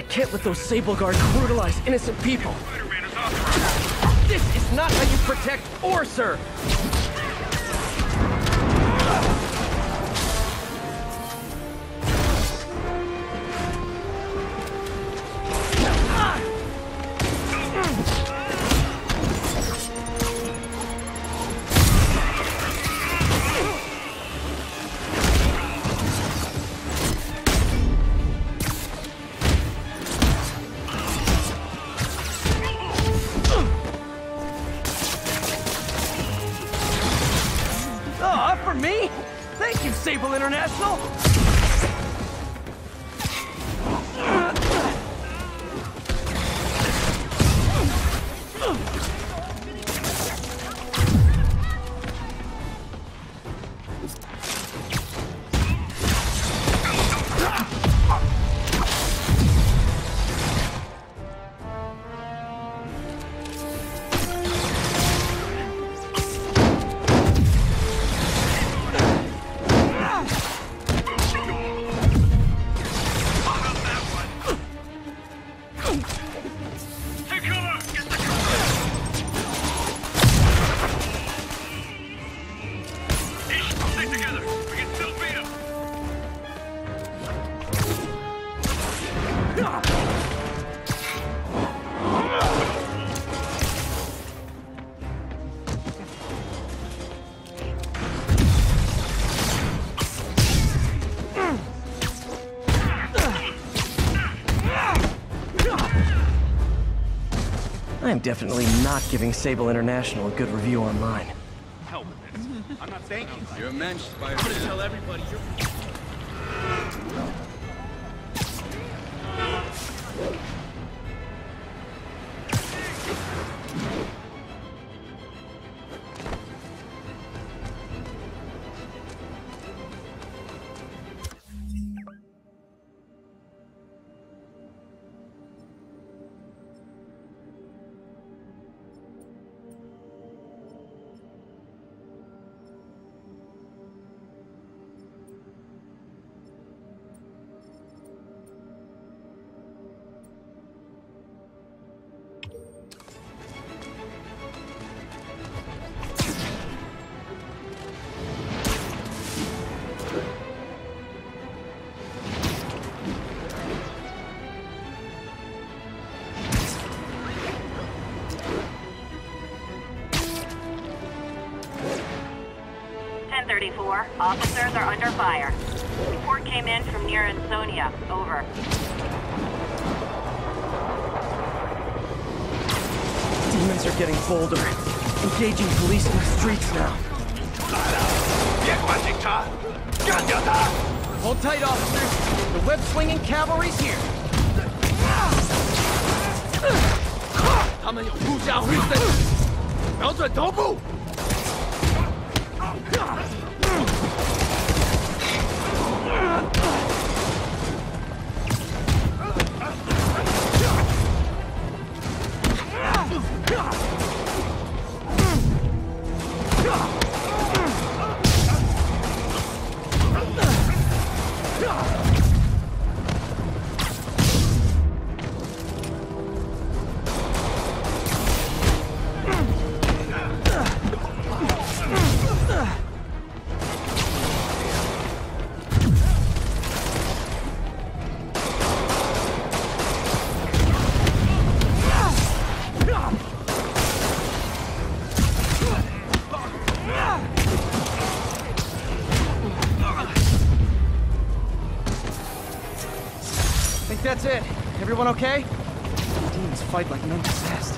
can't let those Sable Guard brutalize innocent people. This is not how you protect or serve. For me? Thank you, Sable International! I am definitely not giving Sable International a good review online. Hell with this. I'm not thanking you. You're a mensch, Spider-Man. I'm gonna tell everybody you're... Officers are under fire. Report came in from near Ansonia. Over. Demons are getting bolder. Engaging police in the streets now. Hold tight, officers. The web-swinging cavalry's here. 他们有呼叫回声，瞄准头部。 That's it. Everyone okay? Demons fight like men possessed.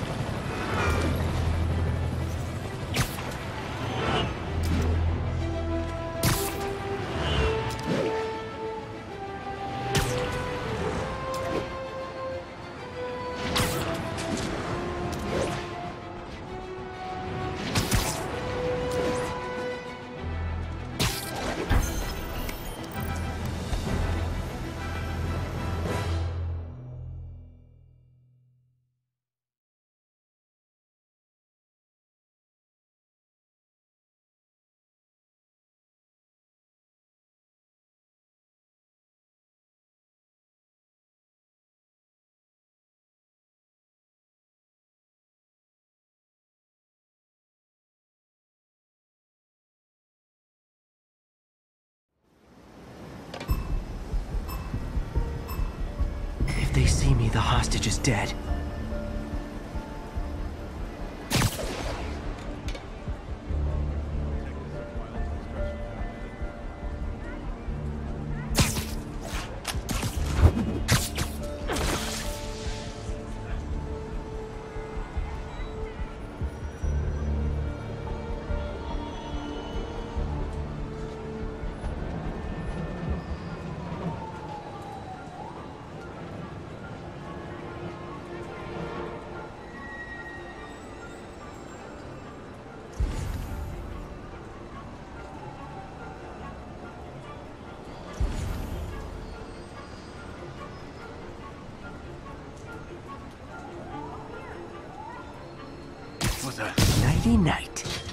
If they see me, the hostage is dead. What's that? Nighty night.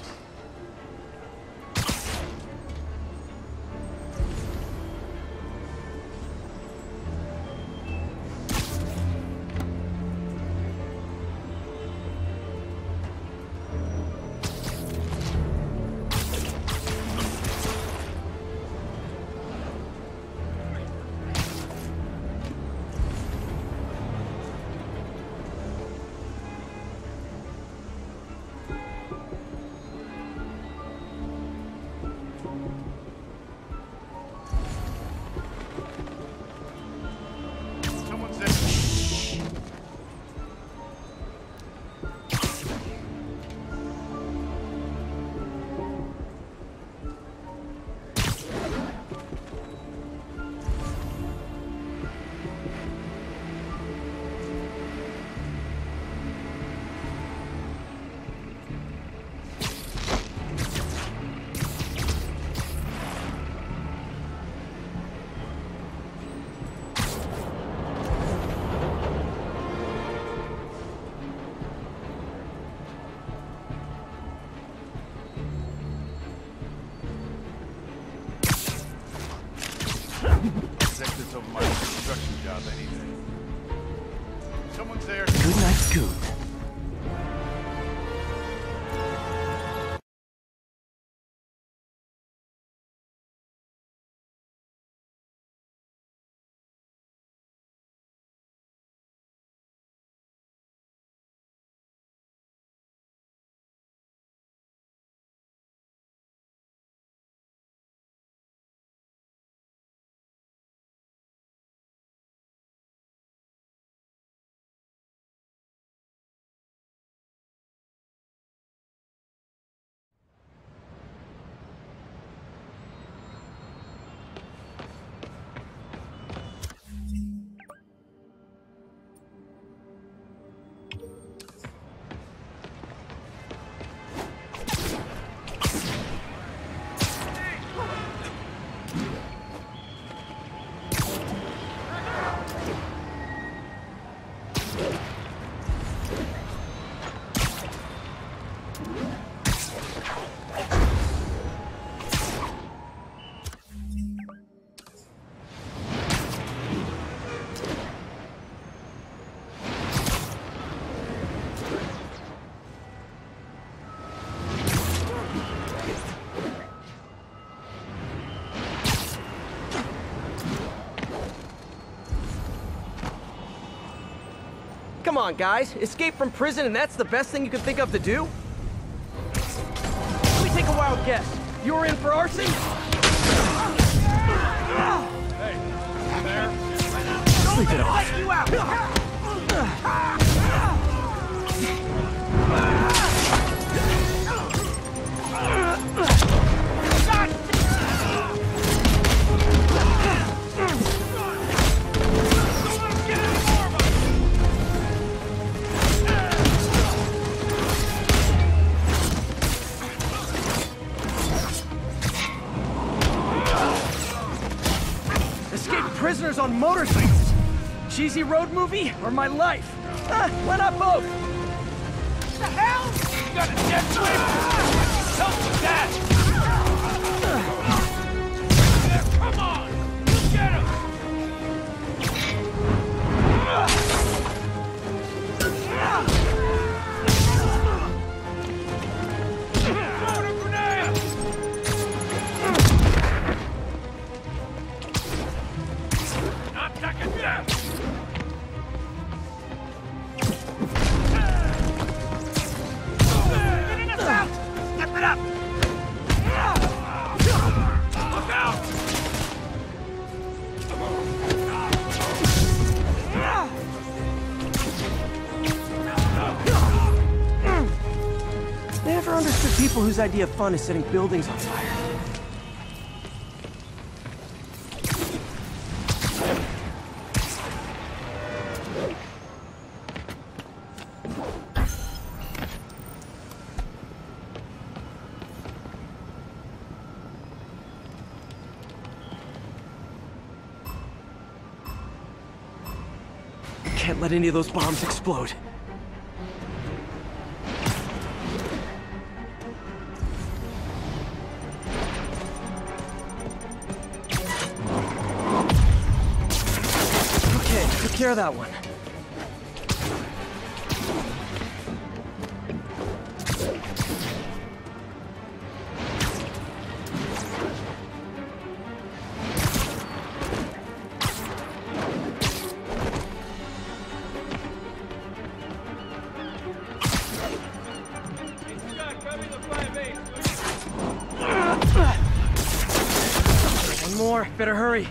Executives over my construction job anything. Someone's there. Good night, Scoop. Come on, guys. Escape from prison and that's the best thing you can think of to do? Let me take a wild guess. You were in for arson? Hey, you there? Sleep it off. You out! Prisoners on motorcycles. Cheesy road movie or my life? Why not both? What the hell? You got a dead twin? Help with that! Come on! We'll get him! Throw a grenade! Not second death! understood people whose idea of fun is setting buildings on fire. Can't let any of those bombs explode. Okay, took care of that one. One more, better hurry.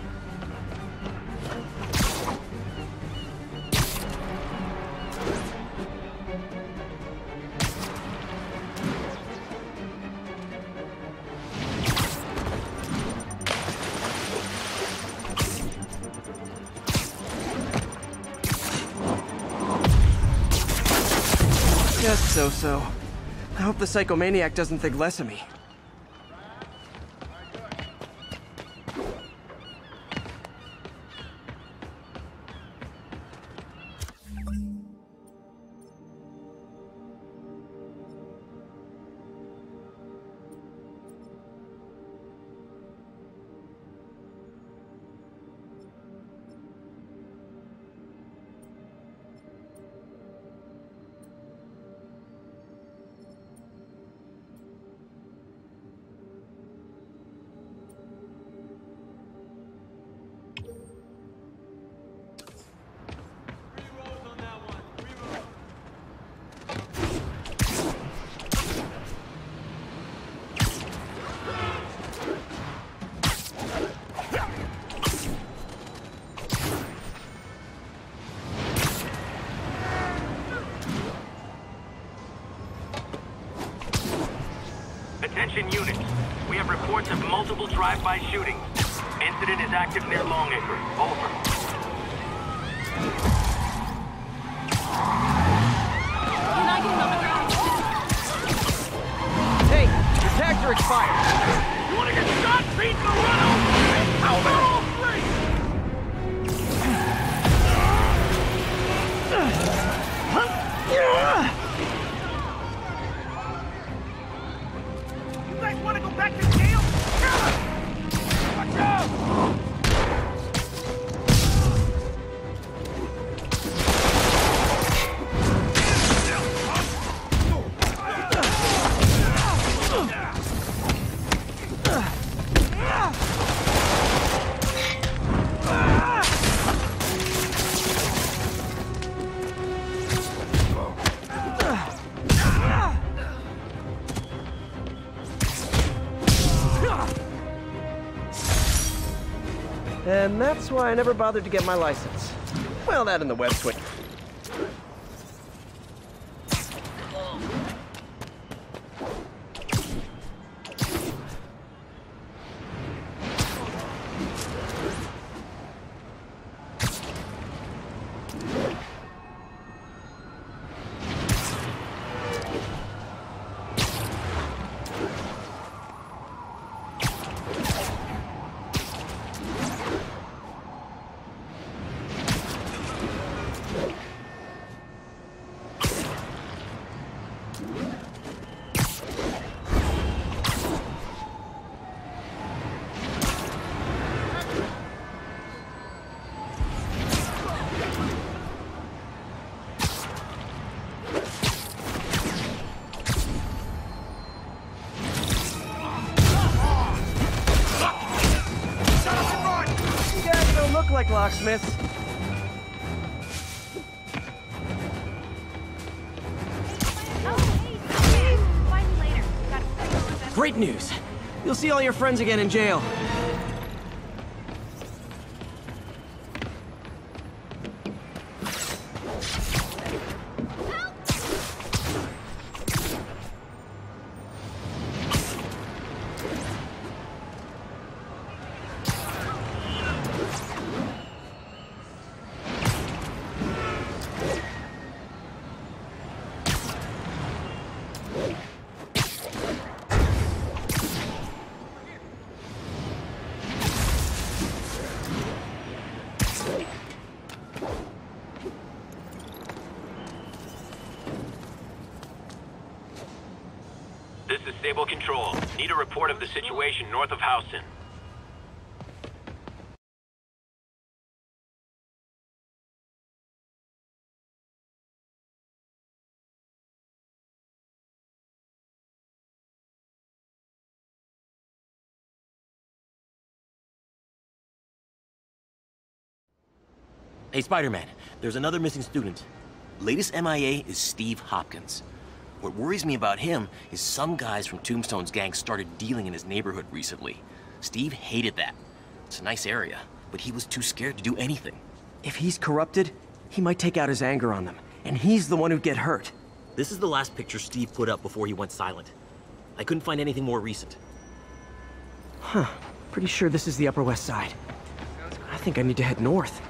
Just so-so. I hope the psychomaniac doesn't think less of me. Attention units. We have reports of multiple drive-by shootings. Incident is active near Longacre. Over. Hey, your tags are expired. You wanna get shot? Beat the run over! How about all three? You guys wanna go back to jail? Watch out! And that's why I never bothered to get my license. Well, that and the web switch. Like locksmiths. Find me later. Great news. You'll see all your friends again in jail. This is Stable Control. Need a report of the situation north of Houston. Hey, Spider-Man, there's another missing student. Latest MIA is Steve Hopkins. What worries me about him is some guys from Tombstone's gang started dealing in his neighborhood recently. Steve hated that. It's a nice area, but he was too scared to do anything. If he's corrupted, he might take out his anger on them, and he's the one who'd get hurt. This is the last picture Steve put up before he went silent. I couldn't find anything more recent. Huh. Pretty sure this is the Upper West Side. I think I need to head north.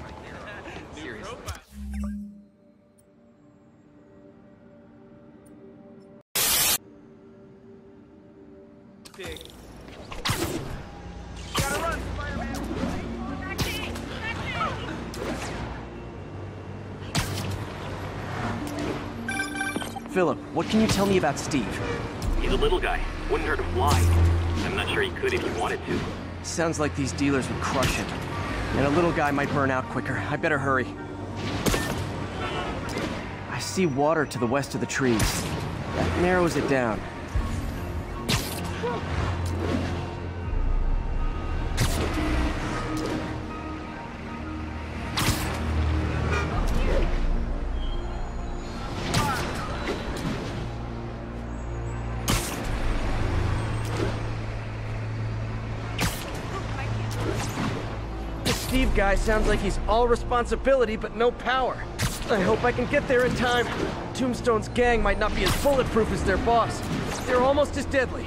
Philip, what can you tell me about Steve? He's a little guy. Wouldn't hurt him fly. I'm not sure he could if he wanted to. Sounds like these dealers would crush him. And a little guy might burn out quicker. I better hurry. I see water to the west of the trees. That narrows it down. Steve guy sounds like he's all responsibility but no power. I hope I can get there in time. Tombstone's gang might not be as bulletproof as their boss. They're almost as deadly.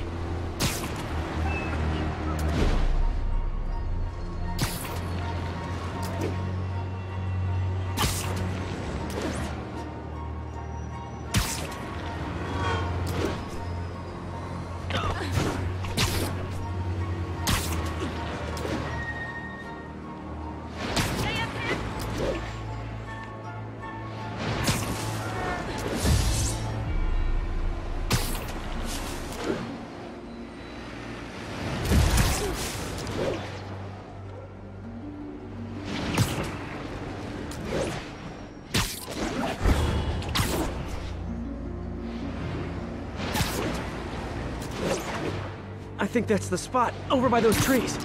I think that's the spot, over by those trees.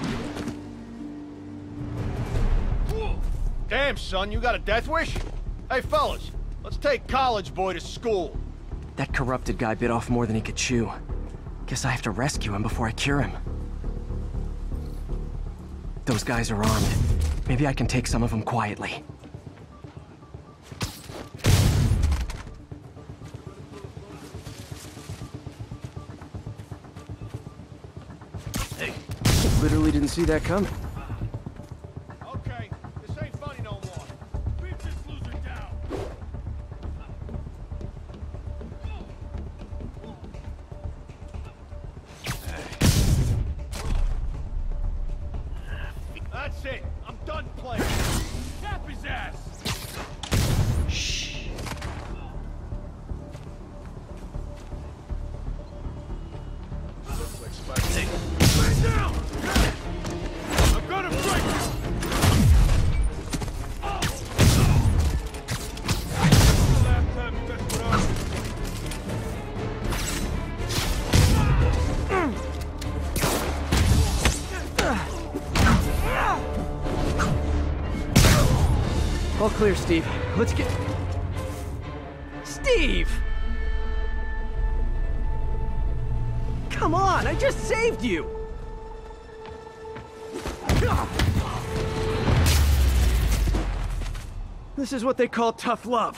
Damn, son, you got a death wish? Hey, fellas, let's take college boy to school. That corrupted guy bit off more than he could chew. Guess I have to rescue him before I cure him. Those guys are armed. Maybe I can take some of them quietly. Hey. Literally didn't see that coming. Okay, this ain't funny no more. Beat this loser down. That's it. I'm done playing. Tap his ass. Shh. Hey. Lay down! I'm gonna break you! Last time you messed with us. All clear, Steve. Let's get... Steve! Come on, I just saved you! This is what they call tough love.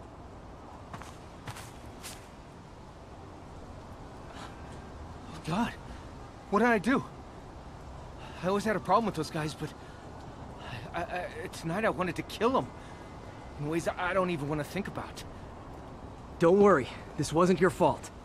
Oh, God. What did I do? I always had a problem with those guys, but... tonight I wanted to kill them. In ways I don't even want to think about. Don't worry, this wasn't your fault.